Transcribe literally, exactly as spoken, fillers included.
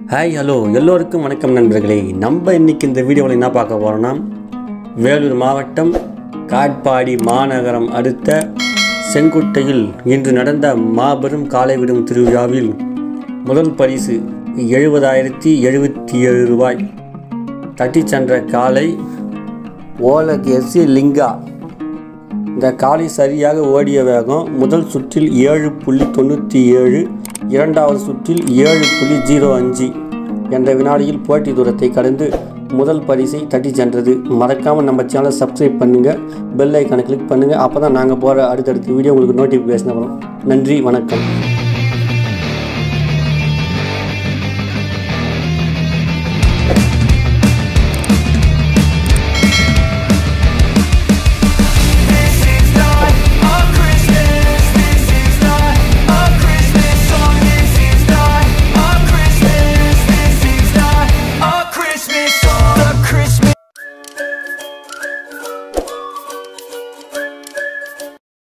Hi hello எல்லோருக்கும் வணக்கம் நண்பர்களே. நம்ம இன்றைக்கி இந்த வீடியோவில் என்ன பார்க்க போகிறோன்னா, வேலூர் மாவட்டம் காட்பாடி மாநகரம் அடுத்த செங்குட்டையில் இன்று நடந்த மாபெரும் காலை விடும் திருவிழாவில் முதல் பரிசு எழுபதாயிரத்தி எழுபத்தி ஏழு ரூபாய் தட்டி சென்ற காலை ஓலகேசி லிங்கா. இந்த காலை சரியாக ஓடிய வேகம் முதல் சுற்றில் ஏழு புள்ளி தொண்ணூற்றி ஏழு, இரண்டாவது சுற்றில் ஏழு புள்ளி ஜீரோ அஞ்சு என்ற வினாடியில் போட்டி தூரத்தை கடந்து முதல் பரிசை தட்டி சென்றது. மறக்காமல் நம்ம சேனலை சப்ஸ்கிரைப் பண்ணுங்கள், பெல் ஐக்கானை கிளிக் பண்ணுங்கள். அப்போ தான் நாங்கள் போகிற அடுத்தடுத்த வீடியோ உங்களுக்கு நோட்டிஃபிகேஷன் வரும். நன்றி, வணக்கம்.